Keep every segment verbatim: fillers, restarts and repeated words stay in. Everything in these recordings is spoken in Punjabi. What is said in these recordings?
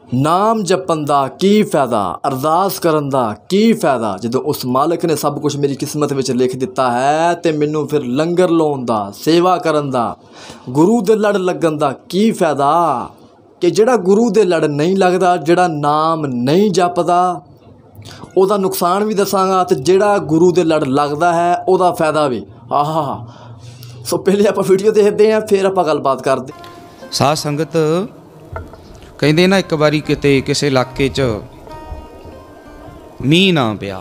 नाम जपन दा की फायदा, अरदास करन दा की फायदा। जदों उस मालिक ने सब कुछ मेरी किस्मत में लिख दिता है तो मैनू फिर लंगर लाउण दा, सेवा करन दा, गुरु दे लड़ लगन दा की फायदा। कि जिहड़ा गुरु दे लड़ नहीं लगदा, जिहड़ा नाम नहीं जपदा, ਉਹਦਾ नुकसान भी दसांगा, तो जिहड़ा गुरु दे लड़ लगदा है ਉਹਦਾ फायदा भी। आहा सो पहले आप वीडियो देखते हैं फिर आप गलबात करते। साध संगत कहते ना, एक बारी किते किसी इलाके च मीह ना पिया,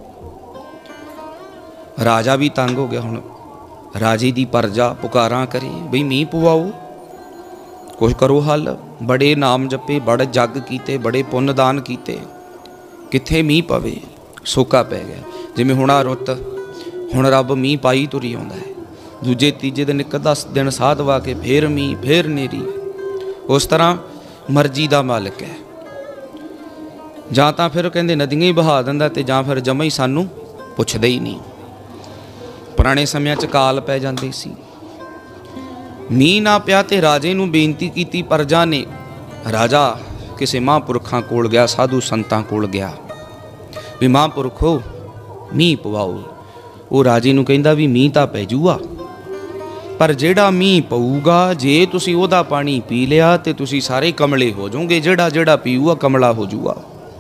राजा भी तंग हो गया। हुण राजे दी प्रजा पुकारां करे बई मीह पवाओ, कुछ करो हल। बड़े नाम जपे, बड़े जग कीते, बड़े पुन्न दान कीते, कित्थे मीह पवे, सोका पै गया। जिवें हुण आ रुੱਤ, हुण रब मीह पाई तुरी आउंदा है। दूजे तीजे दिन एक दस दिन साध वा के फिर मीह, फिर नेरी। उस तरह मर्जी दा मालिक है। जां तां फिर कहंदे नदियां ही बहा दिंदा, ते जां फिर जमा ही सानू पुछदा ही नहीं। पुराने समयां च काल पै जांदे सी, मीह ना पिया ते राजे नूं बेनती कीती प्रजा ने। राजा किसी महापुरखां कोल गया, साधु संतां कोल गया भी महापुरखो मीह पवाओ। वो राजे नूं कहंदा भी मीह तां पै जूगा, पर जिहड़ा मीह पऊगा जे तुसीं ओहदा पानी पी लिया तो तुसीं सारे कमले हो जाओगे, जिहड़ा जिहड़ा पीऊगा कमला हो जूगा।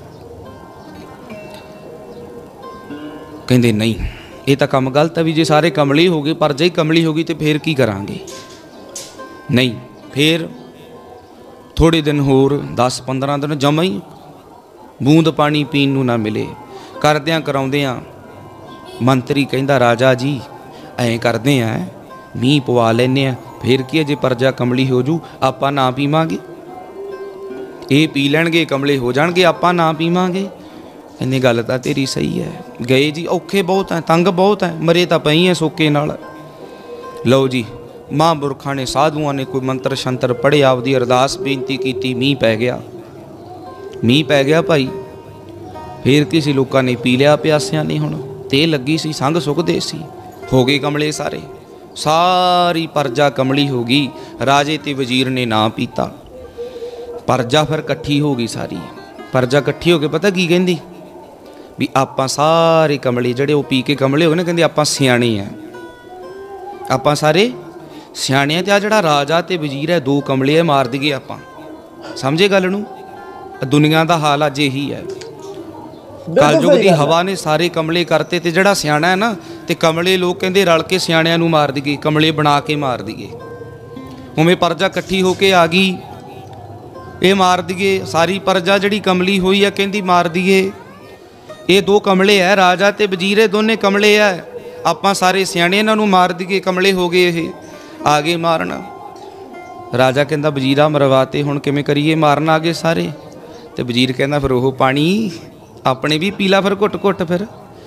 कहंदे नहीं, ये तो काम गलत है भी जे सारे कमले हो गए, पर जे कमली हो गई तो फिर की करांगे। नहीं, फिर थोड़े दिन होर दस पंद्रह दिन जमा ही बूंद पानी पीन नूं ना मिले। करद्यां कराउंदियां मंत्री कहंदा राजा जी ऐं करदे आ, मीह पवा लैने आ, फिर की है जे प्रजा कमली हो जू, आपां ना पीवांगे, ये पी लैणगे कमले हो जाणगे, आपां ना पीवांगे। इन्नी गल तां तेरी सही है। गए जी औखे बहुत है, तंग बहुत है, मरे तां पई है सोके नाल। लो जी महापुरखां ने, साधुआं ने कोई मंत्र शंतर पढ़े, आपदी अरदास बेनती की, मीह पै गया। मीह पै गया भाई, फिर किसी लोगों ने पी लिया प्यासियां ने। हुण ते लगी सी, संग सुखदे सी, हो गए कमले सारे, सारी प्रजा कमली हो गई। राजे ते वजीर ने ना पीता, प्रजा फिर कट्ठी हो गई। सारी प्रजा कट्ठी हो के पता की कहंदी भी आपां सारे कमले जिहड़े वो पी के कमले हो गए ना, कहंदे आपां सियाणे आ, आपां सारे सियाणे। ते आ जिहड़ा राजा ते वजीर है दो कमले है, मार दईए आपां। समझे गल नूं? दुनिया दा हाल अज यही है। कलयुग की हवा ने सारे कमले करते, ते जिहड़ा सियाणा है ना, ते कमले लोग कहंदे रल के सियाणिਆਂ नूं मार दईए, कमले बना के मार दईए। उवें प्रजा इकट्ठी होके आ गई, ये मार दईए। सारी प्रजा जिहड़ी कमली हुई है कहंदी मार दईए, ये दो कमले है, राजा ते वजीर है दोने कमले है, आपां सारे सियाणे इन्हां नूं मार दईए, कमले हो गए ये, आ गए मारन। राजा कहंदा वजीरा मरवाते, हुण किवें करिए, मारन आ गए सारे। ते वजीर कहंदा फिर ओह पानी अपने भी पीला, फिर घुट घुट फिर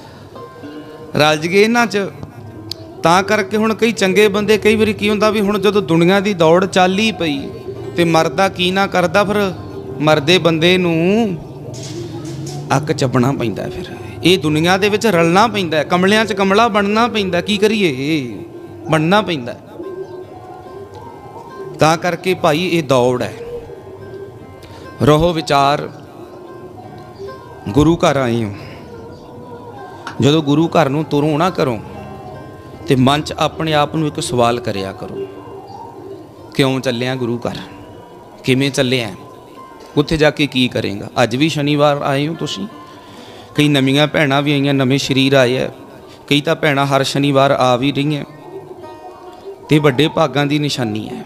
रल गए इन्हां च। तां करके हुण कई चंगे बंदे, कई वारी की हुंदा भी हुण जदों दुनिया की दौड़ चल ही पई ते मरदा की ना करदा, फिर मरदे बंदे नूं अक चबना पैंदा। फिर ये दुनिया दे विच रलना पैंदा, कमलियां च कमला बनना पैंदा। की करिए, बनना पैंदा। तां करके भाई ये दौड़ है। रहो विचार, गुरु घर आए हो, जदों गुरु घर नूं तुरो ना करो तो मन च अपने आप नूं एक सवाल करिया करो, क्यों चलिया गुरु घर, किवें चलिया, उत्थे जाके की करेगा। अज भी शनिवार आए हो तुसीं, कई नवीं भैणां भी आईयां, नवे शरीर आए है, कई तां भैणां हर शनिवार आ भी रही हैं, तो वड्डे भागां दी निशानी है।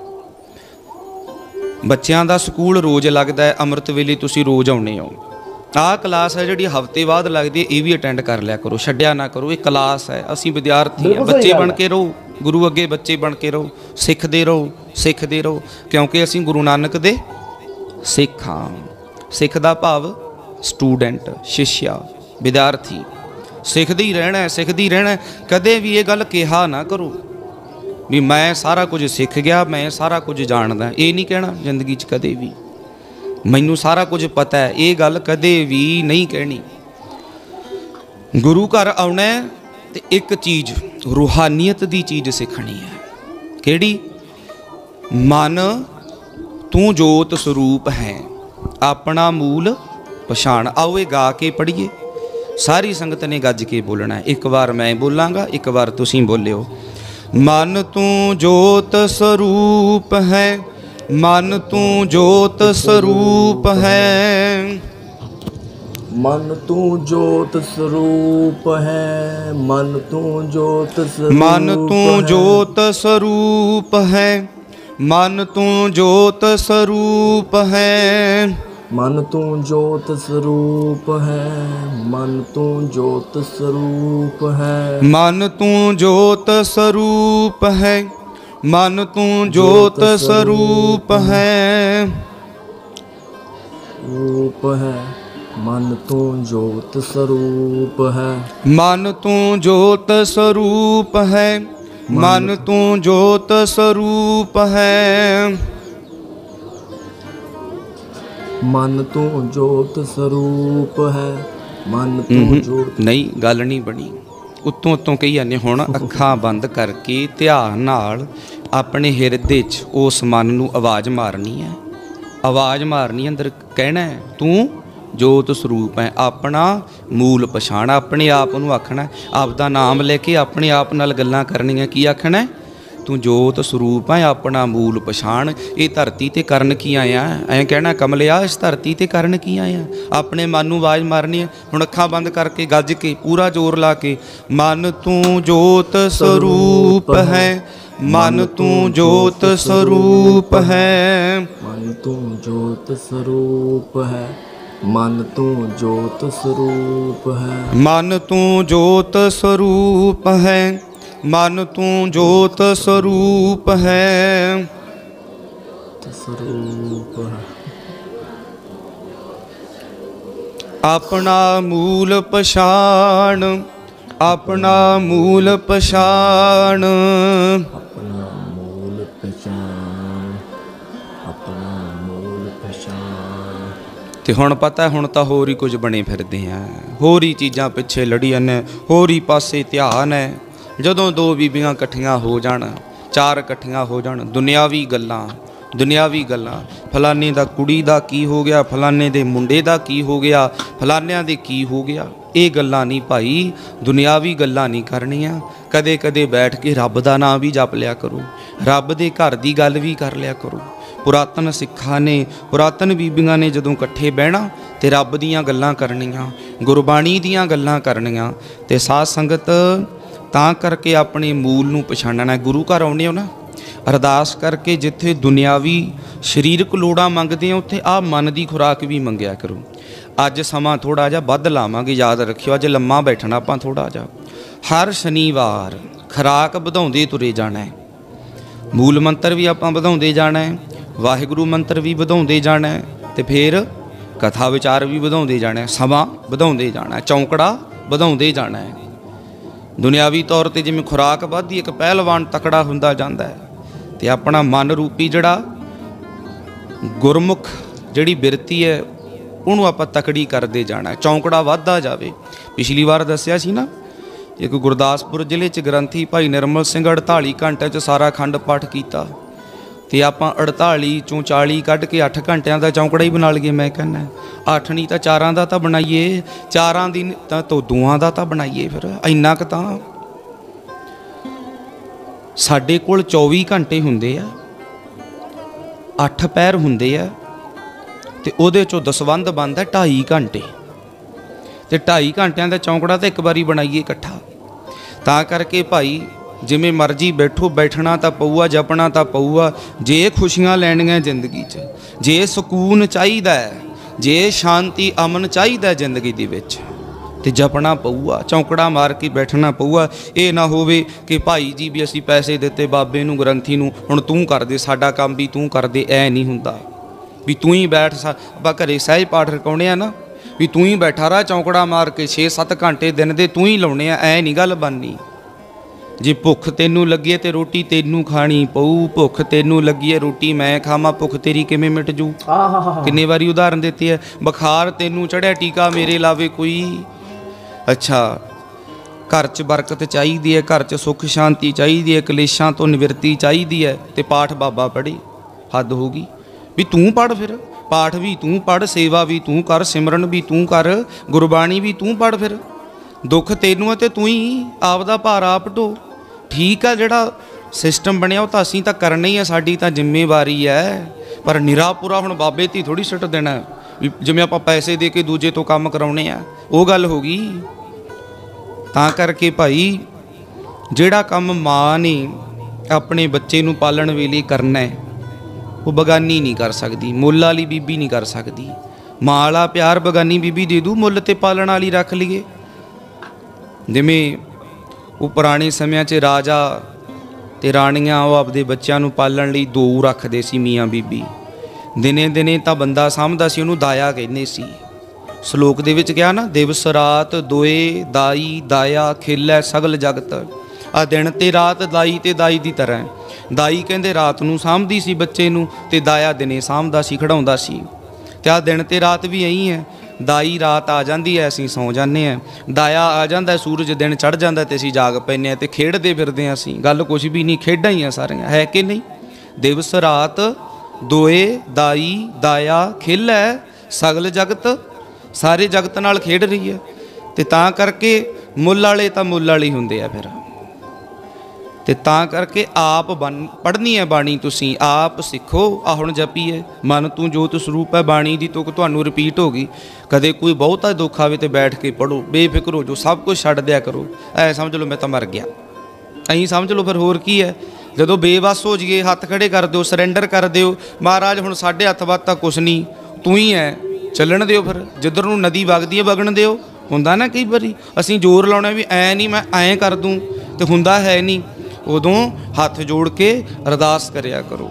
बच्चों का स्कूल रोज़ लगता है, अमृत वेले तुसीं रोज़ आउणे हो। आह क्लास है जिहड़ी हफ्ते बाद लगती है, ये भी अटेंड कर लिया करो, छड्डिया ना करो। ये क्लास है, असीं विद्यार्थी हैं, बच्चे बन के रहो, गुरु अगे बच्चे बन के रहो, सिखते रहो, सिखते रहो, क्योंकि असीं गुरु नानक दे सिख हाँ। सिख दा भाव स्टूडेंट, शिष्या, विद्यार्थी, सिखदे ही रहना है, सिखदे ही रहना है। कदे भी ये गल कहा ना करो भी मैं सारा कुछ सीख गया, मैं सारा कुछ जानदा, ये नहीं कहना जिंदगी च कदे भी। मैनू सारा कुछ पता है, ये गल कदे भी नहीं कहनी। गुरु घर आउणा ते एक चीज़ रूहानीयत दी चीज़ सीखनी है। किहड़ी? मन तू जोत स्वरूप है, ਆਪਣਾ ਮੂਲ ਪਛਾਣ। ਆਓ ਇਹ ਗਾ ਕੇ ਪੜ੍ਹੀਏ, ਸਾਰੀ ਸੰਗਤ ਨੇ ਗੱਜ ਕੇ ਬੋਲਣਾ। ਇੱਕ ਵਾਰ ਮੈਂ ਬੋਲਾਂਗਾ, ਇੱਕ ਵਾਰ ਤੁਸੀਂ ਬੋਲਿਓ। ਮਨ ਤੂੰ ਜੋਤ ਸਰੂਪ ਹੈ, ਮਨ ਤੂੰ ਜੋਤ ਸਰੂਪ ਹੈ, ਮਨ ਤੂੰ ਜੋਤ ਸਰੂਪ ਹੈ, ਮਨ ਤੂੰ ਜੋਤ ਸਰੂਪ ਮਨ ਤੂੰ ਜੋਤ ਸਰੂਪ ਹੈ, ਮਨ ਤੂੰ ਜੋਤ ਸਰੂਪ ਹੈ, ਮਨ ਤੂੰ ਜੋਤ ਸਰੂਪ ਹੈ, ਮਨ ਤੂੰ ਜੋਤ ਸਰੂਪ ਹੈ, ਮਨ ਤੂੰ ਜੋਤ ਸਰੂਪ ਹੈ, ਮਨ ਤੂੰ ਜੋਤ ਸਰੂਪ ਹੈ, ਰੂਪ ਹੈ, ਮਨ ਤੂੰ ਜੋਤ ਸਰੂਪ ਹੈ, ਮਨ ਤੂੰ ਜੋਤ ਸਰੂਪ ਹੈ, ਮਨ ਤੂੰ ਜੋਤ ਸਰੂਪ ਹੈ, ਮਨ ਤੂੰ ਜੋਤ ਸਰੂਪ ਹੈ, ਮਨ ਤੂੰ ਜੋਤ। ਨਹੀਂ, ਗੱਲ ਨਹੀਂ ਬਣੀ। ਉੱਤੋਂ ਉੱਤੋਂ ਕਹੀ ਜਾਂਦੇ। ਹੁਣ ਅੱਖਾਂ ਬੰਦ ਕਰਕੇ ਧਿਆਨ ਨਾਲ ਆਪਣੇ ਹਿਰਦੇ 'ਚ ਉਸ ਮਨ ਨੂੰ ਆਵਾਜ਼ ਮਾਰਨੀ ਹੈ, ਆਵਾਜ਼ ਮਾਰਨੀ ਅੰਦਰ ਕਹਿਣਾ ਹੈ ਤੂੰ ਜੋਤ ਸਰੂਪ ਹੈ। ਆਪਣਾ ਮੂਲ ਪਛਾਣ, ਆਪਣੇ ਆਪ ਨੂੰ ਆਖਣਾ, ਆਪ ਦਾ ਨਾਮ ਲੈ ਕੇ ਆਪਣੇ ਆਪ ਨਾਲ ਗੱਲਾਂ ਕਰਨੀਆਂ। ਕੀ ਆਖਣਾ? ਤੂੰ ਜੋਤ ਸਰੂਪ ਹੈ, ਆਪਣਾ ਮੂਲ ਪਛਾਣ। ਇਹ ਧਰਤੀ ਤੇ ਕਰਨ ਕੀ ਆਇਆ? ਐਂ ਕਹਿਣਾ ਕਮਲਿਆ ਇਸ ਧਰਤੀ ਤੇ ਕਰਨ ਕੀ ਆਇਆ? ਆਪਣੇ ਮਨ ਨੂੰ ਆਵਾਜ਼ ਮਾਰਨੀ ਹੈ। ਹੁਣ ਅੱਖਾਂ ਬੰਦ ਕਰਕੇ ਗੱਜ ਕੇ ਪੂਰਾ ਜ਼ੋਰ ਲਾ ਕੇ, ਮਨ ਤੂੰ ਜੋਤ ਸਰੂਪ ਹੈ, ਮਨ ਤੂੰ ਜੋਤ ਸਰੂਪ ਹੈ, ਮਨ ਤੂੰ ਜੋਤ ਸਰੂਪ ਹੈ, ਮਨ ਤੂੰ ਜੋਤ ਸਰੂਪ ਹੈ, ਮਨ ਤੂੰ ਜੋਤ ਸਰੂਪ ਹੈ, ਮਨ ਤੂੰ ਜੋਤ ਸਰੂਪ ਹੈ, ਸਰੂਪ ਹੈ। ਆਪਣਾ ਮੂਲ ਪਛਾਣ, ਆਪਣਾ ਮੂਲ ਪਛਾਣ, ਆਪਣਾ ਮੂਲ ਪਛਾਣ, ਆਪਣਾ ਮੂਲ ਪਛਾਣ। ਤੇ ਹੁਣ ਪਤਾ, ਹੁਣ ਤਾਂ ਹੋਰ ਹੀ ਕੁਝ ਬਣੇ ਫਿਰਦੇ ਆ, ਹੋਰ ਹੀ ਚੀਜ਼ਾਂ ਪਿੱਛੇ ਲੜੀ ਜਾਂਦੇ, ਹੋਰ ਹੀ ਪਾਸੇ ਧਿਆਨ ਹੈ। ਜਦੋਂ ਦੋ ਬੀਬੀਆਂ ਇਕੱਠੀਆਂ ਹੋ ਜਾਣ, ਚਾਰ ਇਕੱਠੀਆਂ ਹੋ ਜਾਣ, ਦੁਨਿਆਵੀ ਗੱਲਾਂ, ਦੁਨਿਆਵੀ ਗੱਲਾਂ, ਫਲਾਨੇ ਦਾ ਕੁੜੀ ਦਾ ਕੀ ਹੋ ਗਿਆ, ਫਲਾਨੇ ਦੇ ਮੁੰਡੇ ਦਾ ਕੀ ਹੋ ਗਿਆ, ਫਲਾਨਿਆਂ ਦੇ ਕੀ ਹੋ ਗਿਆ। ਇਹ ਗੱਲਾਂ ਨਹੀਂ ਭਾਈ, ਦੁਨਿਆਵੀ ਗੱਲਾਂ ਨਹੀਂ ਕਰਨੀਆਂ। ਕਦੇ ਕਦੇ ਬੈਠ ਕੇ ਰੱਬ ਦਾ ਨਾਮ ਵੀ ਜਪ ਲਿਆ ਕਰੋ, ਰੱਬ ਦੇ ਘਰ ਦੀ ਗੱਲ ਵੀ ਕਰ ਲਿਆ ਕਰੋ। ਪੁਰਾਤਨ ਸਿੱਖਾਂ ਨੇ, ਪੁਰਾਤਨ ਬੀਬੀਆਂ ਨੇ ਜਦੋਂ ਇਕੱਠੇ ਬਹਿਣਾ ਤੇ ਰੱਬ ਦੀਆਂ ਗੱਲਾਂ ਕਰਨੀਆਂ, ਗੁਰਬਾਣੀ ਦੀਆਂ ਗੱਲਾਂ ਕਰਨੀਆਂ। ਤੇ ਸਾਧ ਸੰਗਤ ਤਾਂ ਕਰਕੇ ਆਪਣੇ ਮੂਲ ਨੂੰ ਪਛਾਣਨਾ। ਗੁਰੂ ਘਰ ਆਉਂਦੇ ਹੋ ਨਾ, ਅਰਦਾਸ ਕਰਕੇ ਜਿੱਥੇ ਦੁਨਿਆਵੀ ਸਰੀਰਕ ਲੋੜਾਂ ਮੰਗਦੇ ਆ, ਉੱਥੇ ਆਹ ਮਨ ਦੀ ਖੁਰਾਕ ਵੀ ਮੰਗਿਆ ਕਰੋ। ਅੱਜ ਸਮਾਂ ਥੋੜ੍ਹਾ ਜਿਹਾ ਵੱਧ ਲਾਵਾਂਗੇ, ਯਾਦ ਰੱਖਿਓ। ਅੱਜ ਲੰਮਾ ਬੈਠਣਾ ਆਪਾਂ ਥੋੜ੍ਹਾ ਜਿਹਾ। ਹਰ ਸ਼ਨੀਵਾਰ ਖੁਰਾਕ ਵਧਾਉਂਦੇ ਤੁਰੇ ਜਾਣਾ। ਮੂਲ ਮੰਤਰ ਵੀ ਆਪਾਂ ਵਧਾਉਂਦੇ ਜਾਣਾ, ਵਾਹਿਗੁਰੂ ਮੰਤਰ ਵੀ ਵਧਾਉਂਦੇ ਜਾਣਾ, ਤੇ ਫਿਰ ਕਥਾ ਵਿਚਾਰ ਵੀ ਵਧਾਉਂਦੇ ਜਾਣਾ, ਸਮਾਂ ਵਧਾਉਂਦੇ ਜਾਣਾ, ਚੌਂਕੜਾ ਵਧਾਉਂਦੇ ਜਾਣਾ ਹੈ। ਦੁਨਿਆਵੀ ਤੌਰ 'ਤੇ ਜਿਵੇਂ ਖੁਰਾਕ ਵੱਧਦੀ, ਇੱਕ ਪਹਿਲਵਾਨ ਤਕੜਾ ਹੁੰਦਾ ਜਾਂਦਾ ਹੈ। ਅਤੇ ਆਪਣਾ ਮਨ ਰੂਪੀ ਜਿਹੜਾ ਗੁਰਮੁਖ ਜਿਹੜੀ ਬਿਰਤੀ ਹੈ, ਉਹਨੂੰ ਆਪਾਂ ਤਕੜੀ ਕਰਦੇ ਜਾਣਾ, ਚੌਂਕੜਾ ਵੱਧਦਾ ਜਾਵੇ। ਪਿਛਲੀ ਵਾਰ ਦੱਸਿਆ ਸੀ ਨਾ, ਇੱਕ ਗੁਰਦਾਸਪੁਰ ਜ਼ਿਲ੍ਹੇ 'ਚ ਗ੍ਰੰਥੀ ਭਾਈ ਨਿਰਮਲ ਸਿੰਘ ਅੜਤਾਲੀ ਘੰਟਿਆਂ 'ਚ ਸਾਰਾ ਅਖੰਡ ਪਾਠ ਕੀਤਾ, ਅਤੇ ਆਪਾਂ ਅੜਤਾਲੀ 'ਚੋਂ ਚਾਲੀ ਕੱਢ ਕੇ ਅੱਠ ਘੰਟਿਆਂ ਦਾ ਚੌਂਕੜਾ ਹੀ ਬਣਾ ਲਈਏ। ਮੈਂ ਕਹਿੰਦਾ ਅੱਠ ਨਹੀਂ ਤਾਂ ਚਾਰਾਂ ਦਾ ਤਾਂ ਬਣਾਈਏ, ਚਾਰਾਂ ਦੀ ਤਾਂ ਤੋ ਦੋਆਂ ਦਾ ਤਾਂ ਬਣਾਈਏ। ਫਿਰ ਇੰਨਾ ਕੁ ਤਾਂ ਸਾਡੇ ਕੋਲ ਚੌਵੀ ਘੰਟੇ ਹੁੰਦੇ ਆ, ਅੱਠ ਪਹਿਰ ਹੁੰਦੇ ਆ, ਅਤੇ ਉਹਦੇ 'ਚੋਂ ਦਸਵੰਧ ਬਣਦਾ ਢਾਈ ਘੰਟੇ, ਅਤੇ ਢਾਈ ਘੰਟਿਆਂ ਦਾ ਚੌਂਕੜਾ ਤਾਂ ਇੱਕ ਵਾਰੀ ਬਣਾਈਏ ਇਕੱਠਾ। ਤਾਂ ਕਰਕੇ ਭਾਈ ਜਿਵੇਂ ਮਰਜ਼ੀ ਬੈਠੋ, ਬੈਠਣਾ ਤਾਂ ਪਊਆ, ਜਪਣਾ ਤਾਂ ਪਊਆ। ਜੇ ਖੁਸ਼ੀਆਂ ਲੈਣੀਆਂ ਜ਼ਿੰਦਗੀ 'ਚ, ਜੇ ਸਕੂਨ ਚਾਹੀਦਾ ਹੈ, ਜੇ ਸ਼ਾਂਤੀ ਅਮਨ ਚਾਹੀਦਾ ਜ਼ਿੰਦਗੀ ਦੇ ਵਿੱਚ, ਤੇ ਜਪਣਾ ਪਊਆ, ਚੌਂਕੜਾ ਮਾਰ ਕੇ ਬੈਠਣਾ ਪਊਆ। ਇਹ ਨਾ ਹੋਵੇ ਕਿ ਭਾਈ ਜੀ ਵੀ ਅਸੀਂ ਪੈਸੇ ਦਿੱਤੇ ਬਾਬੇ ਨੂੰ, ਗ੍ਰੰਥੀ ਨੂੰ, ਹੁਣ ਤੂੰ ਕਰ ਦੇ, ਸਾਡਾ ਕੰਮ ਵੀ ਤੂੰ ਕਰ ਦੇ। ਐ ਨਹੀਂ ਹੁੰਦਾ ਵੀ ਤੂੰ ਹੀ ਬੈਠ। ਆਪਾਂ ਘਰੇ ਸਹਿਜ ਪਾਠ ਰਕਾਉਣੇ ਆ ਨਾ, ਵੀ ਤੂੰ ਹੀ ਬੈਠਾ ਰਹਾ ਚੌਂਕੜਾ ਮਾਰ ਕੇ ਛੇ ਸੱਤ ਘੰਟੇ ਦਿਨ ਦੇ ਤੂੰ ਹੀ ਲਾਉਣੇ ਆ। ਐ ਨਹੀਂ ਗੱਲ ਬਣਨੀ। ਜੇ ਭੁੱਖ ਤੈਨੂੰ ਲੱਗੀ ਤੇ ਰੋਟੀ ਤੈਨੂੰ ਖਾਣੀ ਪਊ। ਭੁੱਖ ਤੈਨੂੰ ਲੱਗੀ ਹੈ ਰੋਟੀ ਮੈਂ ਖਾਵਾਂ, ਭੁੱਖ ਤੇਰੀ ਕਿਵੇਂ ਮਿਟ ਜੂ? ਕਿੰਨੇ ਵਾਰੀ ਉਦਾਹਰਨ ਦਿੱਤੀ ਹੈ। ਬੁਖਾਰ ਤੈਨੂੰ ਚੜ੍ਹਿਆ, ਟੀਕਾ ਮੇਰੇ ਲਾਵੇ ਕੋਈ। ਅੱਛਾ, ਘਰ 'ਚ ਬਰਕਤ ਚਾਹੀਦੀ ਹੈ, ਘਰ 'ਚ ਸੁੱਖ ਸ਼ਾਂਤੀ ਚਾਹੀਦੀ ਹੈ, ਕਲੇਸ਼ਾਂ ਤੋਂ ਨਿਵਰਤੀ ਚਾਹੀਦੀ ਹੈ, ਤੇ ਪਾਠ ਬਾਬਾ ਪੜ੍ਹੇ। ਹੱਦ ਹੋ ਗਈ ਵੀ ਤੂੰ ਪੜ੍ਹ। ਫਿਰ ਪਾਠ ਵੀ ਤੂੰ ਪੜ੍ਹ, ਸੇਵਾ ਵੀ ਤੂੰ ਕਰ, ਸਿਮਰਨ ਵੀ ਤੂੰ ਕਰ, ਗੁਰਬਾਣੀ ਵੀ ਤੂੰ ਪੜ੍ਹ। ਫਿਰ ਦੁੱਖ ਤੈਨੂੰ ਹੈ ਤੇ ਤੂੰ ਹੀ ਆਪਦਾ ਭਾਰ ਆਪ ਢੋ। ਠੀਕ ਆ, ਜਿਹੜਾ ਸਿਸਟਮ ਬਣਿਆ ਉਹ ਤਾਂ ਅਸੀਂ ਤਾਂ ਕਰਨਾ ਹੀ ਹੈ, ਸਾਡੀ ਤਾਂ ਜ਼ਿੰਮੇਵਾਰੀ ਹੈ। ਪਰ ਨਿਰਾ ਪੂਰਾ ਹੁਣ ਬਾਬੇ ਤੀ ਥੋੜ੍ਹੀ ਸੁੱਟ ਦੇਣਾ ਵੀ ਜਿਵੇਂ ਆਪਾਂ ਪੈਸੇ ਦੇ ਕੇ ਦੂਜੇ ਤੋਂ ਕੰਮ ਕਰਾਉਣੇ ਆ, ਉਹ ਗੱਲ ਹੋ ਗਈ। ਤਾਂ ਕਰਕੇ ਭਾਈ ਜਿਹੜਾ ਕੰਮ ਮਾਂ ਨੇ ਆਪਣੇ ਬੱਚੇ ਨੂੰ ਪਾਲਣ ਵੇਲੇ ਕਰਨਾ ਹੈ, ਉਹ ਬਗਾਨੀ ਨਹੀਂ ਕਰ ਸਕਦੀ, ਮੁੱਲ ਵਾਲੀ ਬੀਬੀ ਨਹੀਂ ਕਰ ਸਕਦੀ। ਮਾਂ ਵਾਲਾ ਪਿਆਰ ਬਗਾਨੀ ਬੀਬੀ ਦੇ ਦੂ, ਮੁੱਲ ਤੇ ਪਾਲਣ ਵਾਲੀ ਰੱਖ ਲਈਏ। ਜਿਵੇਂ ਉਹ ਪੁਰਾਣੇ ਸਮਿਆਂ 'ਚ ਰਾਜਾ ਅਤੇ ਰਾਣੀਆਂ ਉਹ ਆਪਦੇ ਬੱਚਿਆਂ ਨੂੰ ਪਾਲਣ ਲਈ ਦੋ ਰੱਖਦੇ ਸੀ, ਮੀਆਂ ਬੀਬੀ। ਦਿਨੇ ਦਿਨੇ ਤਾਂ ਬੰਦਾ ਸਾਂਭਦਾ ਸੀ, ਉਹਨੂੰ ਦਾਇਆ ਕਹਿੰਦੇ ਸੀ। ਸਲੋਕ ਦੇ ਵਿੱਚ ਕਿਹਾ ਨਾ, ਦਿਵਸ ਰਾਤ ਦੋਏ ਦਾਈ ਦਾਇਆ ਖੇਲੈ ਸਗਲ ਜਗਤ। ਆ ਦਿਨ ਤੇ ਰਾਤ ਦਾਈ ਤੇ ਦਾਈ ਦੀ ਤਰ੍ਹਾਂ। ਦਾਈ ਕਹਿੰਦੇ ਰਾਤ ਨੂੰ ਸਾਂਭਦੀ ਸੀ ਬੱਚੇ ਨੂੰ, ਅਤੇ ਦਾਇਆ ਦਿਨੇ ਸਾਂਭਦਾ ਸੀ, ਖਿਡਾਉਂਦਾ ਸੀ। ਅਤੇ ਆਹ ਦਿਨ ਤੇ ਰਾਤ ਵੀ ਇਹੀ ਹੈ। ਦਾਈ ਰਾਤ ਆ ਜਾਂਦੀ ਹੈ, ਅਸੀਂ ਸੌਂ ਜਾਂਦੇ ਹਾਂ। ਦਾਇਆ ਆ ਜਾਂਦਾ, ਸੂਰਜ ਦਿਨ ਚੜ੍ਹ ਜਾਂਦਾ ਅਤੇ ਅਸੀਂ ਜਾਗ ਪੈਂਦੇ ਹਾਂ ਅਤੇ ਖੇਡਦੇ ਫਿਰਦੇ ਹਾਂ। ਅਸੀਂ ਗੱਲ ਕੁਛ ਵੀ ਨਹੀਂ, ਖੇਡਾਂ ਹੀ ਆ ਸਾਰੀਆਂ, ਹੈ ਕਿ ਨਹੀਂ। ਦਿਵਸ ਰਾਤ ਦੋਏ ਦਾਈ ਦਾਇਆ ਖੇਲੈ ਸਗਲ ਜਗਤ, ਸਾਰੇ ਜਗਤ ਨਾਲ ਖੇਡ ਰਹੀ ਹੈ। ਅਤੇ ਤਾਂ ਕਰਕੇ ਮੁੱਲ ਵਾਲੇ ਤਾਂ ਮੁੱਲ ਵਾਲੇ ਹੁੰਦੇ ਆ ਫਿਰ। ਅਤੇ ਤਾਂ ਕਰਕੇ ਆਪ ਬਣ ਪੜ੍ਹਨੀ ਹੈ ਬਾਣੀ, ਤੁਸੀਂ ਆਪ ਸਿੱਖੋ। ਆ ਹੁਣ ਜਪੀਏ, ਮਨ ਤੂੰ ਜੋਤ ਸਰੂਪ ਹੈ, ਬਾਣੀ ਦੀ ਤੁਕ ਤੁਹਾਨੂੰ ਰਿਪੀਟ ਹੋ ਗਈ। ਕਦੇ ਕੋਈ ਬਹੁਤਾ ਦੁੱਖ ਆਵੇ ਤਾਂ ਬੈਠ ਕੇ ਪੜ੍ਹੋ, ਬੇਫਿਕਰ ਹੋ ਜੋ, ਸਭ ਕੁਝ ਛੱਡ ਦਿਆ ਕਰੋ। ਐ ਸਮਝ ਲਓ ਮੈਂ ਤਾਂ ਮਰ ਗਿਆ, ਐਂ ਸਮਝ ਲਓ। ਫਿਰ ਹੋਰ ਕੀ ਹੈ, ਜਦੋਂ ਬੇਵੱਸ ਹੋ ਜਾਈਏ ਹੱਥ ਖੜੇ ਕਰ ਦਿਓ, ਸਰੈਂਡਰ ਕਰ ਦਿਓ। ਮਹਾਰਾਜ ਹੁਣ ਸਾਡੇ ਹੱਥ ਵੱਧ ਤਾਂ ਕੁਛ ਨਹੀਂ, ਤੂੰ ਹੀ ਹੈ, ਚੱਲਣ ਦਿਓ। ਫਿਰ ਜਿੱਧਰ ਨੂੰ ਨਦੀ ਵਗਦੀ ਹੈ ਵਗਣ ਦਿਓ। ਹੁੰਦਾ ਨਾ ਕਈ ਵਾਰੀ ਅਸੀਂ ਜ਼ੋਰ ਲਾਉਣਾ ਵੀ ਐਂ ਨਹੀਂ, ਮੈਂ ਐਂ ਕਰ ਦੂੰ, ਅਤੇ ਹੁੰਦਾ ਹੈ ਨਹੀਂ। ਉਦੋਂ ਹੱਥ ਜੋੜ ਕੇ ਅਰਦਾਸ ਕਰਿਆ ਕਰੋ।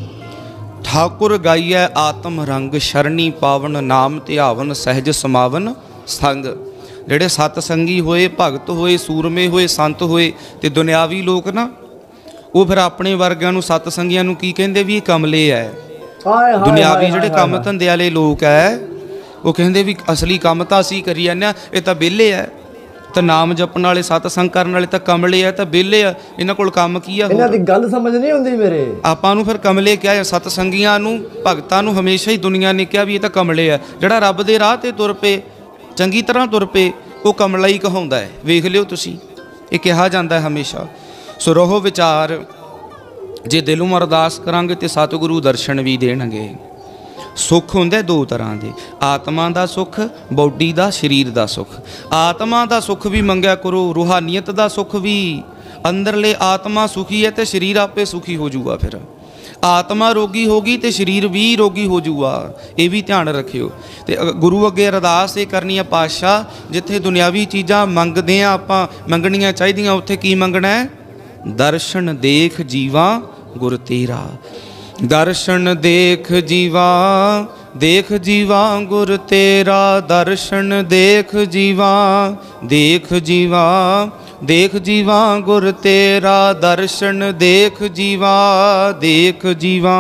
ਠਾਕੁਰ ਗਾਈਐ ਆਤਮ ਰੰਗ, ਸ਼ਰਣੀ ਪਾਵਨ, ਨਾਮ ਧਿਆਵਨ ਸਹਿਜ ਸਮਾਵਨ ਸੰਗ। ਜਿਹੜੇ ਸਤ ਸੰਗੀ ਹੋਏ, ਭਗਤ ਹੋਏ, ਸੂਰਮੇ ਹੋਏ, ਸੰਤ ਹੋਏ, ਅਤੇ ਦੁਨਿਆਵੀ ਲੋਕ ਨਾ ਉਹ ਫਿਰ ਆਪਣੇ ਵਰਗਿਆਂ ਨੂੰ, ਸਤ ਸੰਗੀਆਂ ਨੂੰ ਕੀ ਕਹਿੰਦੇ ਵੀ ਇਹ ਕਮਲੇ ਹੈ। ਦੁਨਿਆਵੀ ਜਿਹੜੇ ਕੰਮ ਧੰਦੇ ਵਾਲੇ ਲੋਕ ਹੈ, ਉਹ ਕਹਿੰਦੇ ਵੀ ਅਸਲੀ ਕੰਮ ਤਾਂ ਅਸੀਂ ਕਰੀ ਜਾਂਦੇ ਹਾਂ, ਇਹ ਤਾਂ ਵਿਹਲੇ ਹੈ। ਤਾਂ ਨਾਮ ਜਪਣ ਵਾਲੇ, ਸਤਸੰਗ ਕਰਨ ਵਾਲੇ ਤਾਂ ਕਮਲੇ ਆ, ਤਾਂ ਵਿਹਲੇ ਆ, ਇਹਨਾਂ ਕੋਲ ਕੰਮ ਕੀ ਆ। ਇਹਨਾਂ ਦੀ ਗੱਲ ਸਮਝ ਨਹੀਂ ਹੁੰਦੀ ਮੇਰੇ। ਆਪਾਂ ਨੂੰ ਫਿਰ ਕਮਲੇ ਕਿਹਾ, ਸਤਸੰਗੀਆਂ ਨੂੰ, ਭਗਤਾਂ ਨੂੰ ਹਮੇਸ਼ਾ ਹੀ ਦੁਨੀਆ ਨੇ ਕਿਹਾ ਵੀ ਇਹ ਤਾਂ ਕਮਲੇ ਆ। ਜਿਹੜਾ ਰੱਬ ਦੇ ਰਾਹ 'ਤੇ ਤੁਰ ਪਏ, ਚੰਗੀ ਤਰ੍ਹਾਂ ਤੁਰ ਪਏ, ਉਹ ਕਮਲਾ ਹੀ ਕਹਾਉਂਦਾ ਹੈ। ਵੇਖ ਲਿਓ ਤੁਸੀਂ, ਇਹ ਕਿਹਾ ਜਾਂਦਾ ਹਮੇਸ਼ਾ। ਸੋ ਰਹੋ ਵਿਚਾਰ, ਜੇ ਦਿਲੋਂ ਅਰਦਾਸ ਕਰਾਂਗੇ ਤਾਂ ਸਤਿਗੁਰੂ ਦਰਸ਼ਨ ਵੀ ਦੇਣਗੇ। ਸੁੱਖ ਹੁੰਦੇ ਦੋ ਤਰ੍ਹਾਂ ਦੇ, ਆਤਮਾ ਦਾ ਸੁੱਖ, ਬੋਡੀ ਦਾ, ਸਰੀਰ ਦਾ ਸੁੱਖ। ਆਤਮਾ ਦਾ ਸੁੱਖ ਵੀ ਮੰਗਿਆ ਕਰੋ, ਰੂਹਾਨੀਅਤ ਦਾ ਸੁੱਖ ਵੀ। ਅੰਦਰਲੇ ਆਤਮਾ ਸੁਖੀ ਹੈ ਅਤੇ ਸਰੀਰ ਆਪੇ ਸੁਖੀ ਹੋ ਜੂਗਾ। ਫਿਰ ਆਤਮਾ ਰੋਗੀ ਹੋ ਗਈ ਅਤੇ ਸਰੀਰ ਵੀ ਰੋਗੀ ਹੋ ਜੂਗਾ, ਇਹ ਵੀ ਧਿਆਨ ਰੱਖਿਓ। ਅਤੇ ਗੁਰੂ ਅੱਗੇ ਅਰਦਾਸ ਇਹ ਕਰਨੀ ਆ, ਪਾਤਸ਼ਾਹ ਜਿੱਥੇ ਦੁਨਿਆਵੀ ਚੀਜ਼ਾਂ ਮੰਗਦੇ ਹਾਂ ਆਪਾਂ, ਮੰਗਣੀਆਂ ਚਾਹੀਦੀਆਂ, ਉੱਥੇ ਕੀ ਮੰਗਣਾ ਹੈ? ਦਰਸ਼ਨ ਦੇਖ ਜੀਵਾ ਗੁਰ ਤੇਰਾ। ਦਰਸ਼ਨ ਦੇਖ ਜੀਵਾ, ਦੇਖ ਜੀਵਾ ਗੁਰ ਤੇਰਾ। ਦਰਸ਼ਨ ਦੇਖ ਜੀਵਾ, ਦੇਖ ਜੀਵਾ, ਦੇਖ ਜੀਵਾ ਗੁਰ ਤੇਰਾ। ਦਰਸ਼ਨ ਦੇਖ ਜੀਵਾ, ਦੇਖ ਜੀਵਾ।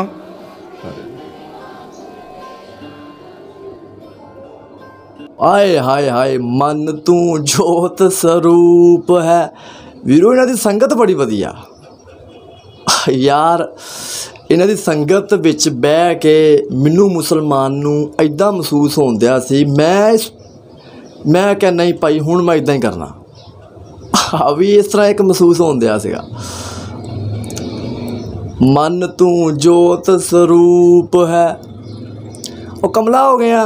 ਆਏ ਹਾਏ ਹਾਏ, ਮਨ ਤੂੰ ਜੋਤ ਸਰੂਪ ਹੈ। ਵੀਰੋ ਇਹਨਾਂ ਦੀ ਸੰਗਤ ਬੜੀ ਵਧੀਆ ਯਾਰ। ਇਹਨਾਂ ਦੀ ਸੰਗਤ ਵਿੱਚ ਬਹਿ ਕੇ ਮੈਨੂੰ ਮੁਸਲਮਾਨ ਨੂੰ ਇੱਦਾਂ ਮਹਿਸੂਸ ਹੁੰਦਿਆ ਸੀ। ਮੈਂ ਮੈਂ ਕਿਹਾ ਨਹੀਂ ਭਾਈ, ਹੁਣ ਮੈਂ ਇੱਦਾਂ ਹੀ ਕਰਨਾ। ਆ ਵੀ ਇਸ ਤਰ੍ਹਾਂ ਇੱਕ ਮਹਿਸੂਸ ਹੁੰਦਿਆ ਸੀਗਾ। ਮਨ ਤੂੰ ਜੋਤ ਸਰੂਪ ਹੈ, ਉਹ ਕਮਲਾ ਹੋ ਗਿਆ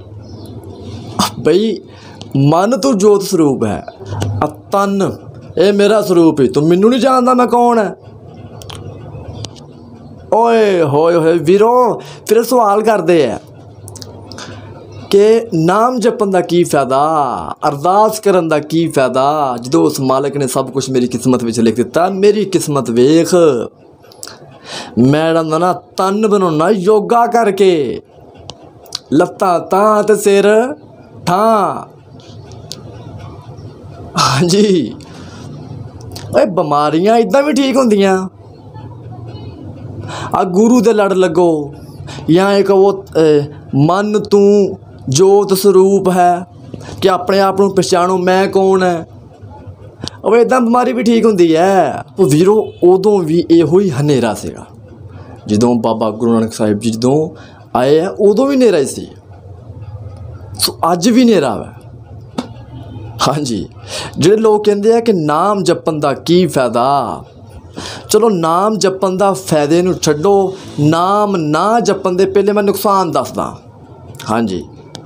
ਬਈ। ਮਨ ਤੂੰ ਜੋਤ ਸਰੂਪ ਹੈ, ਆ ਤਨ ਇਹ ਮੇਰਾ ਸਰੂਪ ਹੀ, ਤੂੰ ਮੈਨੂੰ ਨਹੀਂ ਜਾਣਦਾ ਮੈਂ ਕੌਣ ਹੈ। ਓਏ ਹੋਏ ਹੋਏ ਵੀਰੋ, ਫਿਰ ਸਵਾਲ ਕਰਦੇ ਆ ਕਿ ਨਾਮ ਜਪਣ ਦਾ ਕੀ ਫਾਇਦਾ, ਅਰਦਾਸ ਕਰਨ ਦਾ ਕੀ ਫਾਇਦਾ, ਜਦੋਂ ਉਸ ਮਾਲਕ ਨੇ ਸਭ ਕੁਛ ਮੇਰੀ ਕਿਸਮਤ ਵਿੱਚ ਲਿਖ ਦਿੱਤਾ। ਮੇਰੀ ਕਿਸਮਤ ਵੇਖ, ਮੈਡਮ ਦਾ ਨਾ ਤਨ ਬਣਾਉਣਾ ਯੋਗਾ ਕਰਕੇ, ਲੱਤਾਂ ਤਾਂ ਤੇ ਸਿਰ ਠਾਂ। ਹਾਂਜੀ, ਓਏ ਬਿਮਾਰੀਆਂ ਇੱਦਾਂ ਵੀ ਠੀਕ ਹੁੰਦੀਆਂ। ਆ ਗੁਰੂ ਦੇ ਲੜ ਲੱਗੋ, ਜਾਂ ਇੱਕ ਉਹ ਮਨ ਤੂੰ ਜੋਤ ਸਰੂਪ ਹੈ ਕਿ ਆਪਣੇ ਆਪ ਨੂੰ ਪਛਾਣੋ ਮੈਂ ਕੌਣ ਹੈ। ਉਹ ਇੱਦਾਂ ਬਿਮਾਰੀ ਵੀ ਠੀਕ ਹੁੰਦੀ ਹੈ। ਉਹ ਵੀਰੋ ਉਦੋਂ ਵੀ ਇਹੋ ਹੀ ਹਨੇਰਾ ਸੀਗਾ ਜਦੋਂ ਬਾਬਾ ਗੁਰੂ ਨਾਨਕ ਸਾਹਿਬ ਜੀ ਜਦੋਂ ਆਏ ਆ ਉਦੋਂ ਵੀ ਹਨੇਰਾ ਹੀ ਸੀ, ਸੋ ਅੱਜ ਵੀ ਹਨੇਰਾ ਵਾ। ਹਾਂਜੀ, ਜਿਹੜੇ ਲੋਕ ਕਹਿੰਦੇ ਆ ਕਿ ਨਾਮ ਜਪਣ ਦਾ ਕੀ ਫਾਇਦਾ, ਚਲੋ ਨਾਮ ਜਪਣ ਦਾ ਫਾਇਦੇ ਨੂੰ ਛੱਡੋ, ਨਾਮ ਨਾ ਜਪਣ ਦੇ ਪਹਿਲੇ ਮੈਂ ਨੁਕਸਾਨ ਦੱਸਦਾ। ਹਾਂਜੀ,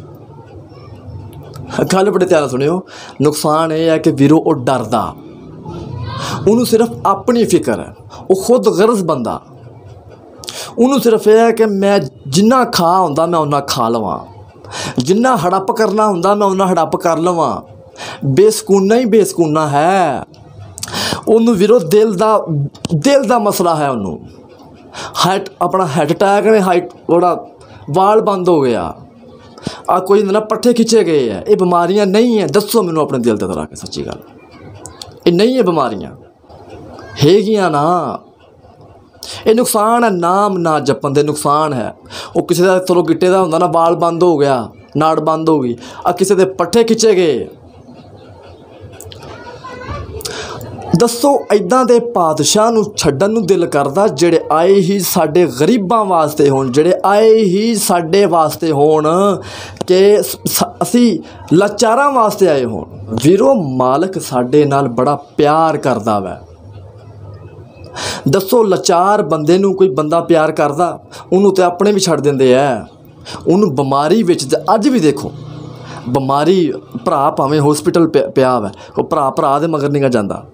ਗੱਲ ਬੜੇ ਧਿਆਨ ਨਾਲ ਸੁਣਿਓ। ਨੁਕਸਾਨ ਇਹ ਹੈ ਕਿ ਵੀਰੋ ਉਹ ਡਰਦਾ, ਉਹਨੂੰ ਸਿਰਫ ਆਪਣੀ ਫਿਕਰ ਹੈ, ਉਹ ਖੁਦ ਗਰਜ਼ ਬੰਦਾ, ਉਹਨੂੰ ਸਿਰਫ ਇਹ ਹੈ ਕਿ ਮੈਂ ਜਿੰਨਾ ਖਾ ਹੁੰਦਾ ਮੈਂ ਉਹਨਾਂ ਖਾ ਲਵਾਂ, ਜਿੰਨਾ ਹੜੱਪ ਕਰਨਾ ਹੁੰਦਾ ਮੈਂ ਉਹਨਾਂ ਹੜੱਪ ਕਰ ਲਵਾਂ। ਬੇਸਕੂਨਾ ਹੀ ਬੇਸਕੂਨਾ ਹੈ ਉਹਨੂੰ ਵੀਰੋ, ਦਿਲ ਦਾ ਦਿਲ ਦਾ ਮਸਲਾ ਹੈ ਉਹਨੂੰ। ਹਾਈਟ ਆਪਣਾ ਹੈਡ ਅਟੈਕ ਨੇ, ਹਾਈਟ ਉਹਦਾ ਵਾਲ ਬੰਦ ਹੋ ਗਿਆ, ਆ ਕੋਈ ਨਾ ਪੱਠੇ ਖਿੱਚੇ ਗਏ ਹੈ, ਇਹ ਬਿਮਾਰੀਆਂ ਨਹੀਂ ਹੈ। ਦੱਸੋ ਮੈਨੂੰ ਆਪਣੇ ਦਿਲ ਤੇ ਧਰਾ ਕੇ ਸੱਚੀ ਗੱਲ, ਇਹ ਨਹੀਂ ਹੈ ਬਿਮਾਰੀਆਂ, ਹੈਗੀਆਂ ਨਾ। ਇਹ ਨੁਕਸਾਨ ਹੈ, ਨਾਮ ਨਾ ਜਪਣ ਦੇ ਨੁਕਸਾਨ ਹੈ। ਉਹ ਕਿਸੇ ਦਾ ਚਲੋ ਗਿੱਟੇ ਦਾ ਹੁੰਦਾ ਨਾ, ਵਾਲ ਬੰਦ ਹੋ ਗਿਆ, ਨਾੜ ਬੰਦ ਹੋ ਗਈ, ਆ ਕਿਸੇ ਦੇ ਪੱਠੇ ਖਿੱਚੇ ਗਏ। ਦੱਸੋ ਇੱਦਾਂ ਦੇ ਪਾਤਸ਼ਾਹ ਨੂੰ ਛੱਡਣ ਨੂੰ ਦਿਲ ਕਰਦਾ ਜਿਹੜੇ ਆਏ ਹੀ ਸਾਡੇ ਗਰੀਬਾਂ ਵਾਸਤੇ ਹੋਣ, ਜਿਹੜੇ ਆਏ ਹੀ ਸਾਡੇ ਵਾਸਤੇ ਹੋਣ, ਕਿ ਅਸੀਂ ਲਾਚਾਰਾਂ ਵਾਸਤੇ ਆਏ ਹੋਣ। ਵੀਰੋ ਮਾਲਕ ਸਾਡੇ ਨਾਲ ਬੜਾ ਪਿਆਰ ਕਰਦਾ ਵੈ। ਦੱਸੋ ਲਾਚਾਰ ਬੰਦੇ ਨੂੰ ਕੋਈ ਬੰਦਾ ਪਿਆਰ ਕਰਦਾ? ਉਹਨੂੰ ਤਾਂ ਆਪਣੇ ਵੀ ਛੱਡ ਦਿੰਦੇ ਹੈ। ਉਹਨੂੰ ਬਿਮਾਰੀ ਵਿੱਚ ਅੱਜ ਵੀ ਦੇਖੋ, ਬਿਮਾਰੀ ਭਰਾ ਭਾਵੇਂ ਹੋਸਪਿਟਲ ਪਿਆ ਵੈ, ਉਹ ਭਰਾ ਭਰਾ ਦੇ ਮਗਰ ਨਹੀਂ ਜਾਂਦਾ।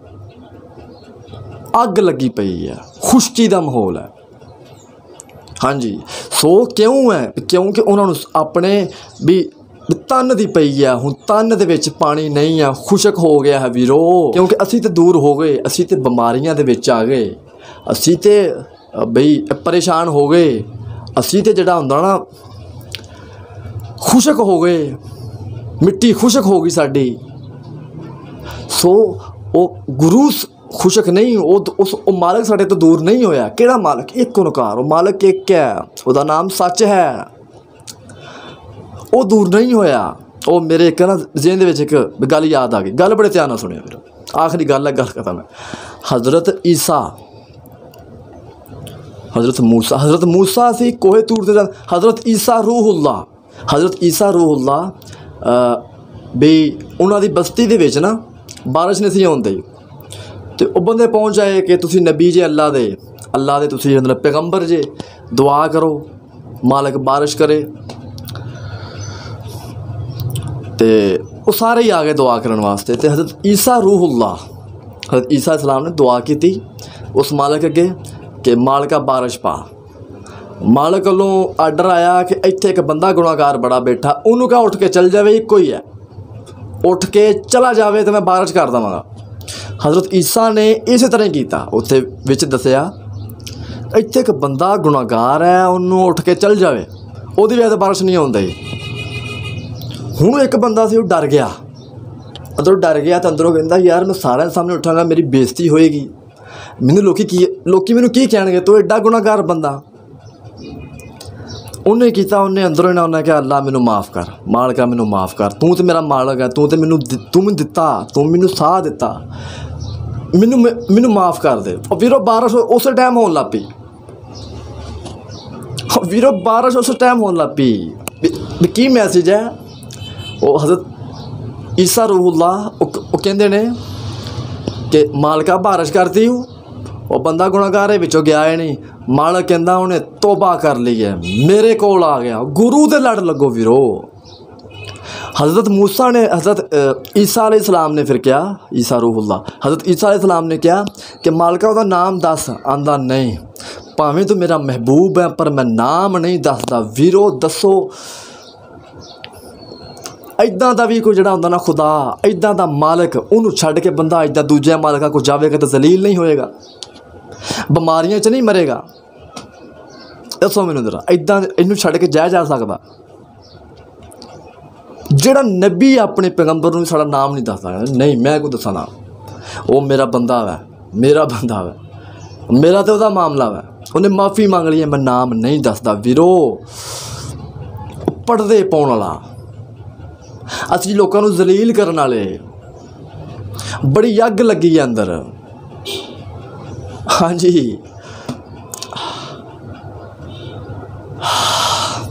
ਅੱਗ ਲੱਗੀ ਪਈ ਹੈ, ਖੁਸ਼ਕੀ ਦਾ ਮਾਹੌਲ ਹੈ। ਹਾਂਜੀ, ਸੋ ਕਿਉਂ ਹੈ? ਕਿਉਂਕਿ ਉਹਨਾਂ ਨੂੰ ਆਪਣੇ ਵੀ ਤਨ ਦੀ ਪਈ ਹੈ। ਹੁਣ ਤਨ ਦੇ ਵਿੱਚ ਪਾਣੀ ਨਹੀਂ ਆ, ਖੁਸ਼ਕ ਹੋ ਗਿਆ ਹੈ ਵੀਰੋ, ਕਿਉਂਕਿ ਅਸੀਂ ਤਾਂ ਦੂਰ ਹੋ ਗਏ, ਅਸੀਂ ਤਾਂ ਬਿਮਾਰੀਆਂ ਦੇ ਵਿੱਚ ਆ ਗਏ, ਅਸੀਂ ਤਾਂ ਬਈ ਪਰੇਸ਼ਾਨ ਹੋ ਗਏ, ਅਸੀਂ ਤਾਂ ਜਿਹੜਾ ਹੁੰਦਾ ਨਾ ਖੁਸ਼ਕ ਹੋ ਗਏ, ਮਿੱਟੀ ਖੁਸ਼ਕ ਹੋ ਗਈ ਸਾਡੀ। ਸੋ ਉਹ ਗੁਰੂ ਖੁਸ਼ਕ ਨਹੀਂ, ਉਹ ਉਸ ਉਹ ਮਾਲਕ ਸਾਡੇ ਤੋਂ ਦੂਰ ਨਹੀਂ ਹੋਇਆ। ਕਿਹੜਾ ਮਾਲਕ? ਇੱਕ ਓਂਕਾਰ, ਉਹ ਮਾਲਕ ਇੱਕ ਹੈ, ਉਹਦਾ ਨਾਮ ਸੱਚ ਹੈ, ਉਹ ਦੂਰ ਨਹੀਂ ਹੋਇਆ। ਉਹ ਮੇਰੇ ਇੱਕ ਨਾ ਜ਼ਿਹਨ ਦੇ ਵਿੱਚ ਇੱਕ ਗੱਲ ਯਾਦ ਆ ਗਈ, ਗੱਲ ਬੜੇ ਧਿਆਨ ਨਾਲ ਸੁਣਿਓ ਵੀਰੋ, ਆਖਰੀ ਗੱਲ ਹੈ, ਗੱਲ ਖਤਮ ਹੈ। ਹਜ਼ਰਤ ਈਸਾ, ਹਜ਼ਰਤ ਮੂਸਾ, ਹਜ਼ਰਤ ਮੂਸਾ ਸੀ ਕੋਹੇ ਤੂਰ ਤੇ, ਹਜ਼ਰਤ ਈਸਾ ਰੂਹੁੱਲਾ, ਹਜ਼ਰਤ ਈਸਾ ਰੂਹੁੱਲਾ ਵੀ ਉਹਨਾਂ ਦੀ ਬਸਤੀ ਦੇ ਵਿੱਚ ਨਾ ਬਾਰਿਸ਼ ਨਹੀਂ ਸੀ ਆਉਂਦੀ, ਅਤੇ ਉਹ ਬੰਦੇ ਪਹੁੰਚ ਆਏ ਕਿ ਤੁਸੀਂ ਨਬੀ ਜੇ ਅੱਲਾ ਦੇ, ਅੱਲਾ ਦੇ ਤੁਸੀਂ ਮਤਲਬ ਪੈਗੰਬਰ ਜੇ, ਦੁਆ ਕਰੋ ਮਾਲਕ ਬਾਰਿਸ਼ ਕਰੇ। ਅਤੇ ਉਹ ਸਾਰੇ ਹੀ ਆ ਗਏ ਦੁਆ ਕਰਨ ਵਾਸਤੇ। ਅਤੇ ਹਜ਼ਰਤ ਈਸਾ ਰੂਹੁੱਲਾ, ਹਜ਼ਰਤ ਈਸਾ ਇਸਲਾਮ ਨੇ ਦੁਆ ਕੀਤੀ ਉਸ ਮਾਲਕ ਅੱਗੇ ਕਿ ਮਾਲਕਾ ਬਾਰਿਸ਼ ਪਾ। ਮਾਲਕ ਵੱਲੋਂ ਆਰਡਰ ਆਇਆ ਕਿ ਇੱਥੇ ਇੱਕ ਬੰਦਾ ਗੁਨਾਹਗਾਰ ਬੜਾ ਬੈਠਾ, ਉਹਨੂੰ ਕਹਾਂ ਉੱਠ ਕੇ ਚੱਲ ਜਾਵੇ, ਇੱਕੋ ਹੀ ਹੈ, ਉੱਠ ਕੇ ਚਲਾ ਜਾਵੇ ਅਤੇ ਮੈਂ ਬਾਰਿਸ਼ ਕਰ ਦੇਵਾਂਗਾ। ਹਜ਼ਰਤ ਈਸਾ ਨੇ ਇਸੇ ਤਰ੍ਹਾਂ ਹੀ ਕੀਤਾ। ਉੱਥੇ ਵਿੱਚ ਦੱਸਿਆ ਇੱਥੇ ਇੱਕ ਬੰਦਾ ਗੁਨਾਹਗਾਰ ਹੈ, ਉਹਨੂੰ ਉੱਠ ਕੇ ਚੱਲ ਜਾਵੇ, ਉਹਦੀ ਵਜ੍ਹਾ ਤੋਂ ਬਾਰਿਸ਼ ਨਹੀਂ ਆਉਂਦੀ। ਹੁਣ ਇੱਕ ਬੰਦਾ ਸੀ, ਉਹ ਡਰ ਗਿਆ, ਅੰਦਰੋਂ ਡਰ ਗਿਆ ਤਾਂ ਅੰਦਰੋਂ ਕਹਿੰਦਾ ਯਾਰ ਮੈਂ ਸਾਰਿਆਂ ਦੇ ਸਾਹਮਣੇ ਉੱਠਾਂਗਾ, ਮੇਰੀ ਬੇਇੱਜ਼ਤੀ ਹੋਏਗੀ, ਮੈਨੂੰ ਲੋਕੀ ਕੀ ਲੋਕੀ ਮੈਨੂੰ ਕੀ ਕਹਿਣਗੇ, ਤੂੰ ਐਡਾ ਗੁਨਾਹਗਾਰ ਬੰਦਾ। ਉਹਨੇ ਕੀਤਾ, ਉਹਨੇ ਅੰਦਰੋਂ ਇਹਨਾਂ ਉਹਨੇ ਕਿਹਾ ਅੱਲਾ ਮੈਨੂੰ ਮਾफ़ ਕਰ, ਮਾਲਕਾ ਮੈਨੂੰ ਮਾफ़ ਕਰ, ਤੂੰ ਤਾਂ ਮੇਰਾ ਮਾਲਕ ਹੈ, ਤੂੰ ਤਾਂ ਮੈਨੂੰ ਤੂੰ ਮੈਨੂੰ ਦਿੱਤਾ, ਤੂੰ ਮੈਨੂੰ ਸਾਹ ਦਿੱਤਾ, ਮੈਨੂੰ ਮੈਨੂੰ ਮਾफ़ ਕਰ ਦੇ। ਉਹ ਵੀਰੋ ਬਾਰਿਸ਼ ਉਸੇ ਟਾਈਮ ਹੋਣ ਲੱਗ ਪਈ, ਵੀਰੋ ਬਾਰਿਸ਼ ਉਸੇ ਟਾਈਮ ਹੋਣ ਲੱਗ ਪਈ। ਵੀ ਕੀ ਮੈਸੇਜ ਹੈ? ਉਹ ਹਜ਼ਰਤ ਈਸਾ ਰੂਹੁੱਲਾ ਉਹ ਕਹਿੰਦੇ ਨੇ ਕਿ ਮਾਲਕਾ ਬਾਰਿਸ਼ ਕਰਤੀ ਹੂੰ। ਉਹ ਬੰਦਾ ਗੁਨਾਹਗਾਰ ਵਿੱਚੋਂ ਗਿਆ ਹੀ ਨਹੀਂ, ਮਾਲਕ ਕਹਿੰਦਾ ਉਹਨੇ ਤੋਬਾ ਕਰ ਲਈ ਹੈ, ਮੇਰੇ ਕੋਲ ਆ ਗਿਆ। ਗੁਰੂ ਦੇ ਲੜ ਲੱਗੋ ਵੀਰੋ। हज़रत मूसा ने हज़रत ईसा अलैहिस्सलाम ने फिर क्या, ईसा रूहुल्लाह, हज़रत ईसा अलैहिस्सलाम ने क्या कि मालका उहदा नाम दस, आंदा नहीं, भावें तू मेरा महबूब है पर मैं नाम नहीं दसदा। वीरो दसो इदां दा भी कोई जिहड़ा हुंदा ना खुदा, इदां दा मालिक, उहनूं छड्ड के बंदा इदां दूजे मालिका को जावेगा तो जलील नहीं होएगा, बीमारियां च नहीं मरेगा। दसो मैनूं जरा, इदां इहनूं छड्ड के जाया जा सकदा? ਜਿਹੜਾ नबी अपने पैगंबर ਨੂੰ ਸਾਡਾ नाम नहीं दसदा, नहीं मैं को दसा नाम, वो मेरा बंदा वै, मेरा बंदा वै, मेरा तो वह मामला वै, उन्हें माफ़ी मंग ली है, मैं नाम नहीं दसदा। वीरो पढ़दे पाउण वाला, असली लोगों को जलील करने वाले, बड़ी अग लगी है अंदर। हाँ जी,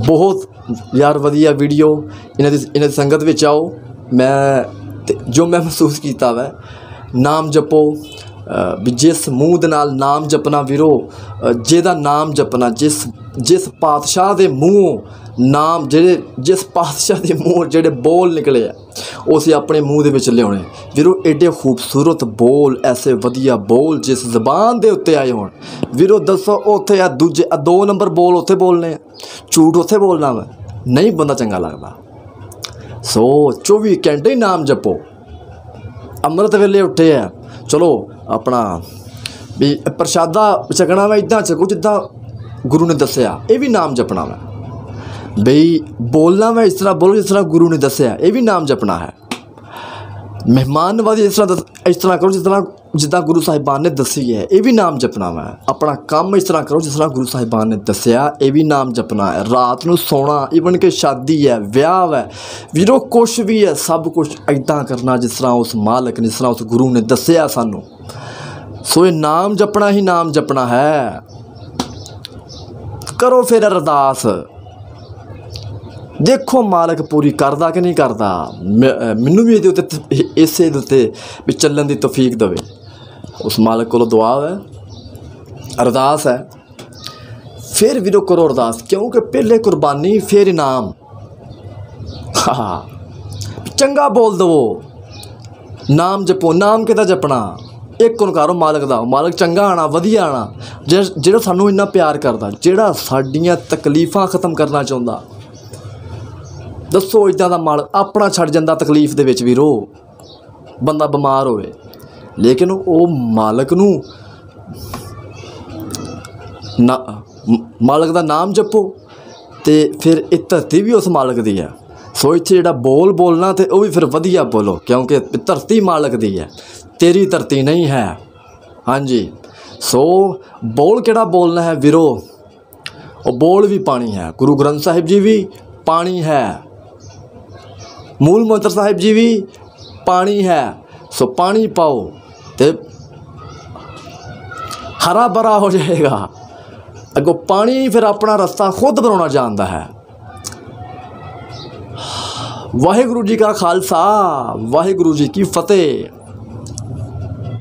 बहुत यार वधिया वीडियो इन्हां दी इन्हां दी संगत विच आओ। मैं ते जो मैं महसूस कीता वै नाम जपो भी जिस मूँह दे नाल नाम जपना वीरो जेदा नाम जपना जिस जिस पातशाह दे मूँहों नाम जेड़े जिस पातशाह दे मूँह जेड़े बोल निकले उसे अपने मूँह दे विच लियाने वीरो एडे खूबसूरत बोल ऐसे वधिया बोल जिस जबान दे उत्ते आए होण वीरो दसो उत्थे आ दूजे आ दो नंबर बोल उत्थे बोलने झूठ उत्थे बोलना वा नहीं बंदा चंगा लगदा। सो चौबी घंटे नाम जपो। अमृत वेले उठे है चलो अपना भी प्रशादा छकना वा इदां छको जिद्दां गुरु ने दसिया ये भी नाम जपना वा बई बोलना वा इस तरह बोलो जिस तरह गुरु ने दसिया ये भी नाम जपना है। मेहमान नवाजी इस तरह इस तरह करो जिस तरह जिद्दां गुरु साहिबान ने दसी है ये भी नाम जपना वा। अपना काम इस तरह करो जिस तरह गुरु साहिबान ने दसिया ये भी नाम जपना है। रात नूं सोना इवन के शादी है विआह है वीरो कुछ भी है सब कुछ इदां करना जिस तरह उस मालिक ने जिस तरह उस गुरु ने दसिया सानू। सो ये नाम जपना ही नाम जपना है। करो फिर अरदास देखो मालिक पूरी करदा कि नहीं करदा। मैनू भी ये इसे भी चलन की तौफीक देवे उस मालिक को दुआ है अरदास है। फिर भी करो अरदास क्योंकि पहले कुर्बानी फिर इनाम। हाँ चंगा बोल दो नाम जपो। नाम किदा जपना एक ओंकारो मालिक दा मालिक चंगा आना वधिया आना जिहड़ा सानू इन्ना प्यार करदा जिहड़ा साडियां तकलीफां खत्म करना चाहुंदा। दसो इदां दा मालिक अपना छड़ जांदा तकलीफ दे विच वीरो बंदा बीमार होवे लेकिन वो मालिक नू ना मालिक दा नाम जपो ते फिर इह धरती भी उस मालिक दी है। सो इत्थे जिहड़ा बोल बोलना ते वो भी फिर वधिया बोलो क्योंकि धरती मालिक दी है तेरी धरती नहीं है। हाँ जी सो बोल किहड़ा बोलना है वीरो वो बोल भी पानी है। गुरु ग्रंथ साहिब जी भी पानी है मूल मंत्र साहिब जी भी पानी है। सो पानी पाओ तो हरा भरा हो जाएगा। अगो पानी फिर अपना रास्ता खुद बनाना जानता है। वाहिगुरु जी का खालसा वाहिगुरु जी की फतेह।